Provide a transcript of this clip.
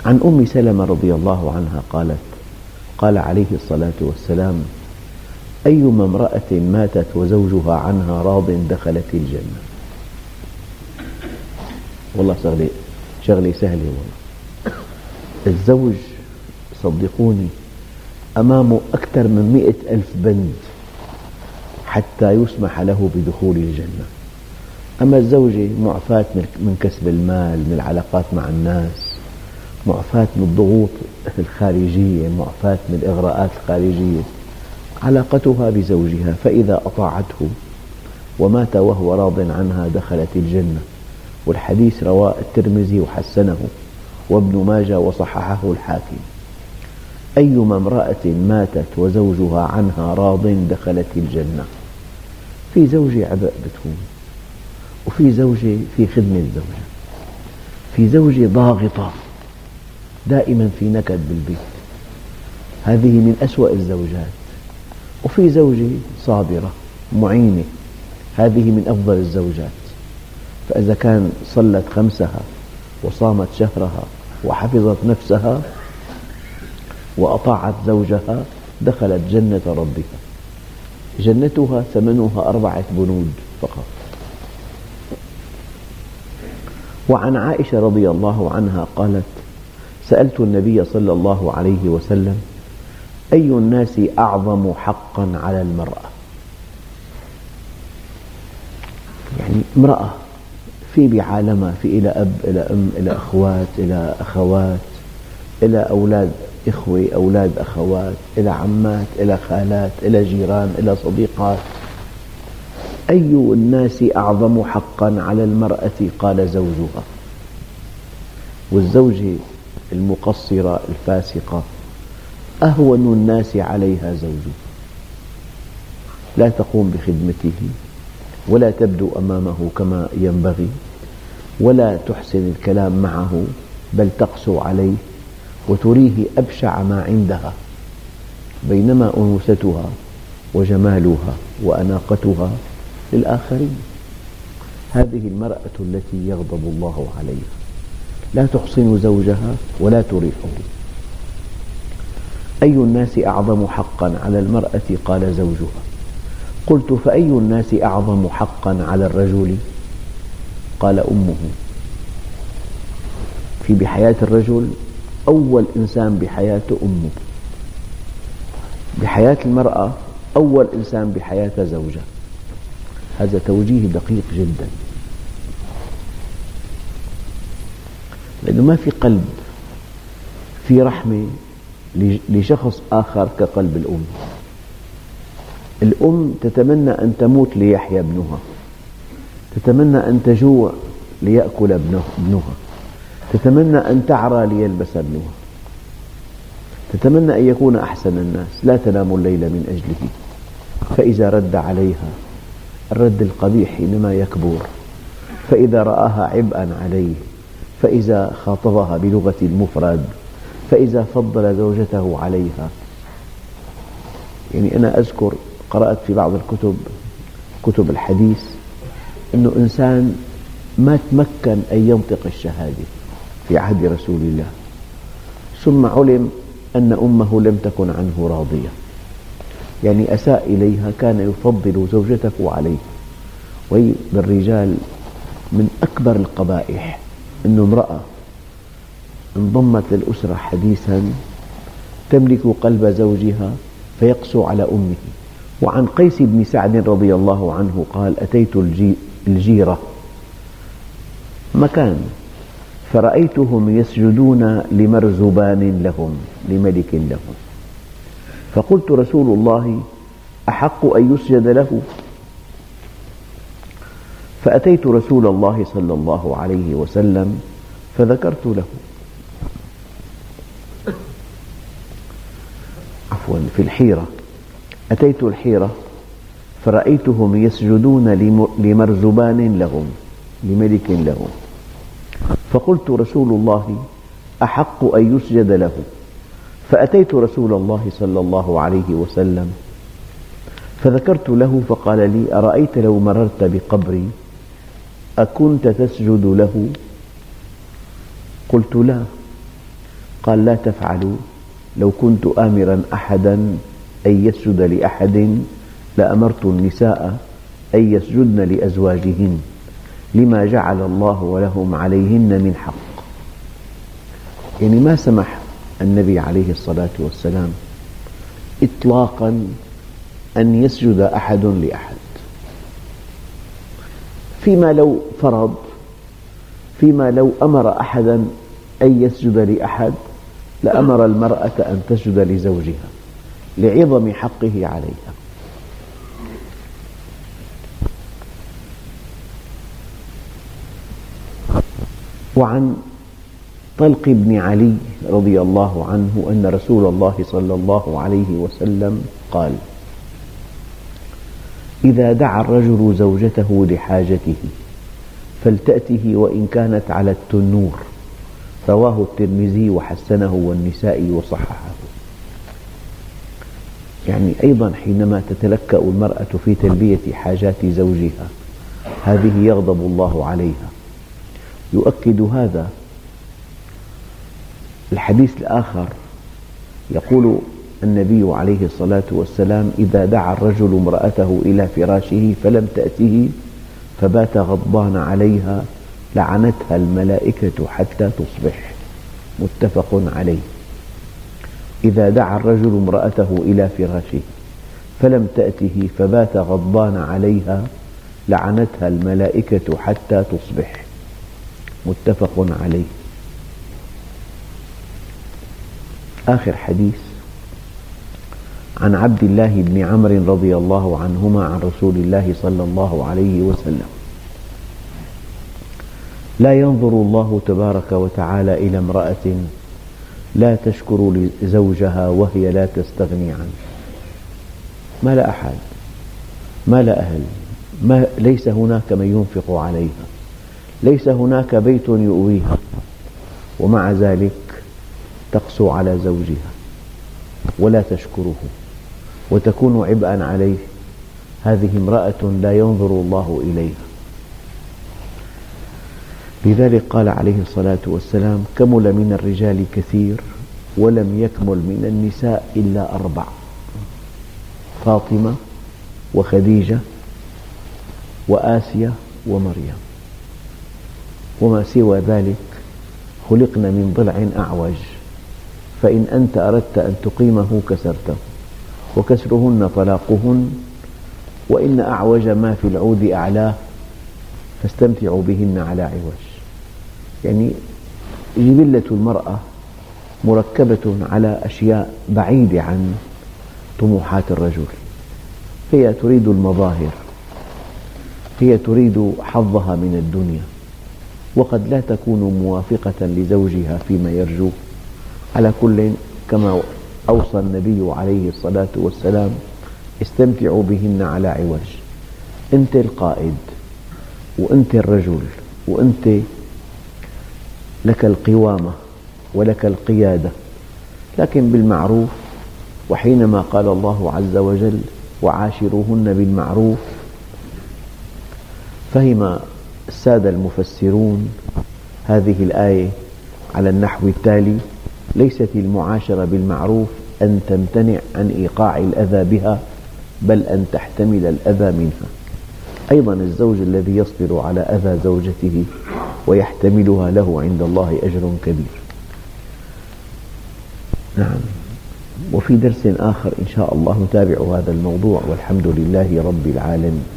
عن أم سلمة رضي الله عنها قالت: قال عليه الصلاة والسلام: أيما امرأة ماتت وزوجها عنها راض دخلت الجنة. والله شغلة سهلة والله. الزوج صدقوني أمامه أكثر من 100,000 بند حتى يسمح له بدخول الجنة. أما الزوجة معفاة من كسب المال، من العلاقات مع الناس، معفاة من الضغوط الخارجية، معفاة من الإغراءات الخارجية. علاقتها بزوجها، فإذا أطاعته ومات وهو راض عنها دخلت الجنة. والحديث رواه الترمذي وحسنه، وابن ماجه وصححه الحاكم. أيما امرأة ماتت وزوجها عنها راض دخلت الجنة. في زوجة عبء بتكون، وفي زوجة في خدمة الزوجة، في زوجة ضاغطة دائما في نكد بالبيت، هذه من أسوأ الزوجات. وفي زوجة صابرة معينة، هذه من أفضل الزوجات. فإذا كان صلت خمسها وصامت شهرها وحفظت نفسها وأطاعت زوجها دخلت جنة ربها. جنتها ثمنها 4 بنود فقط. وعن عائشة رضي الله عنها قالت: سألت النبي صلى الله عليه وسلم: أي الناس أعظم حقا على المرأة؟ يعني امرأة في بعالمها، في إلى أب، إلى أم، إلى أخوات، إلى أخوات، إلى أولاد إخوة، أولاد أخوات، إلى عمات، إلى خالات، إلى جيران، إلى صديقات. أي الناس أعظم حقا على المرأة؟ قال: زوجها. والزوجة المقصرة الفاسقة أهون الناس عليها زوجها، لا تقوم بخدمته، ولا تبدو أمامه كما ينبغي، ولا تحسن الكلام معه، بل تقسو عليه وتريه أبشع ما عندها، بينما أنوثتها وجمالها وأناقتها للآخرين. هذه المرأة التي يغضب الله عليها، لا تحصن زوجها ولا تريحه. أي الناس أعظم حقا على المرأة؟ قال: زوجها. قلت: فأي الناس أعظم حقا على الرجل؟ قال: أمه. في بحياة الرجل أول إنسان بحياته أمه، بحياة المرأة أول إنسان بحياة زوجها. هذا توجيه دقيق جدا، لأنه ما في قلب، في رحمة لشخص آخر كقلب الأم. الأم تتمنى أن تموت ليحيا ابنها، تتمنى أن تجوع ليأكل ابنها، تتمنى أن تعرى ليلبس ابنها، تتمنى أن يكون أحسن الناس، لا تنام الليل من أجله. فإذا رد عليها الرد القبيح حينما يكبر، فإذا رآها عبئا عليه، فإذا خاطبها بلغة المفرد، فإذا فضل زوجته عليها. يعني أنا أذكر قرأت في بعض كتب الحديث أنه إنسان ما تمكن أن ينطق الشهادة في عهد رسول الله، ثم علم أن أمه لم تكن عنه راضية، يعني أساء إليها، كان يفضل زوجته عليه. وهي بالرجال من أكبر القبائح أن امرأة انضمت للأسرة حديثا تملك قلب زوجها فيقسو على أمه. وعن قيس بن سعد رضي الله عنه قال: أتيت الجيرة مكان فرأيتهم يسجدون لمرزبان لهم، لملك لهم، فقلت: رسول الله أحق أن يسجد له؟ فأتيت رسول الله صلى الله عليه وسلم فذكرت له، في الحيرة، أتيت الحيرة فرأيتهم يسجدون لمرزبان لهم، لملك لهم، فقلت: رسول الله أحق أن يسجد له؟ فأتيت رسول الله صلى الله عليه وسلم فذكرت له، فقال لي: أرأيت لو مررت بقبري أكنت تسجد له؟ قلت: لا. قال لا تفعلوا، لو كنت آمرا أحدا أن يسجد لأحد لأمرت النساء أن يسجدن لأزواجهن لما جعل الله لهم عليهن من حق. يعني ما سمح النبي عليه الصلاة والسلام إطلاقا أن يسجد أحد لأحد، فيما لو فرض، فيما لو أمر أحدا أن يسجد لأحد لأمر المرأة أن تسجد لزوجها لعظم حقه عليها. وعن طلق بن علي رضي الله عنه أن رسول الله صلى الله عليه وسلم قال: إذا دعا الرجل زوجته لحاجته فلتأته وإن كانت على التنور، رواه الترمذي وحسنه والنسائي وصححه. يعني أيضا حينما تتلكأ المرأة في تلبية حاجات زوجها هذه يغضب الله عليها. يؤكد هذا الحديث الآخر، يقول النبي عليه الصلاة والسلام: إذا دعا الرجل امرأته إلى فراشه فلم تأته فبات غضبان عليها لعنتها الملائكة حتى تصبح، متفق عليه. إذا دعا الرجل امرأته إلى فراشه فلم تأته فبات غضبان عليها لعنتها الملائكة حتى تصبح، متفق عليه. آخر حديث عن عبد الله بن عمرو رضي الله عنهما عن رسول الله صلى الله عليه وسلم: لا ينظر الله تبارك وتعالى إلى امرأة لا تشكر زوجها وهي لا تستغني عنه. ما لا أحد، ما لا أهل، ليس هناك من ينفق عليها، ليس هناك بيت يؤويها، ومع ذلك تقسو على زوجها ولا تشكره وتكون عبئا عليه. هذه امرأة لا ينظر الله إليها. لذلك قال عليه الصلاة والسلام: كمل من الرجال كثير ولم يكمل من النساء إلا 4: فاطمة وخديجة وآسيا ومريم، وما سوى ذلك خلقن من ضلع أعوج، فإن أنت أردت أن تقيمه كسرته، وكسرهن طلاقهن، وإن أعوج ما في العود أعلاه، فاستمتعوا بهن على عوج. يعني جبلة المرأة مركبة على أشياء بعيدة عن طموحات الرجل. هي تريد المظاهر، هي تريد حظها من الدنيا، وقد لا تكون موافقة لزوجها فيما يرجوه. على كل، كما أوصى النبي عليه الصلاة والسلام: استمتعوا بهن على عوج. أنت القائد وأنت الرجل وأنت لك القوامة ولك القيادة، لكن بالمعروف. وحينما قال الله عز وجل: وعاشروهن بالمعروف، فهم السادة المفسرون هذه الآية على النحو التالي: ليست المعاشرة بالمعروف أن تمتنع عن إيقاع الأذى بها، بل أن تحتمل الأذى منها. أيضا الزوج الذي يصبر على أذى زوجته ويحتملها له عند الله أجر كبير. نعم. وفي درس آخر إن شاء الله نتابع هذا الموضوع، والحمد لله رب العالمين.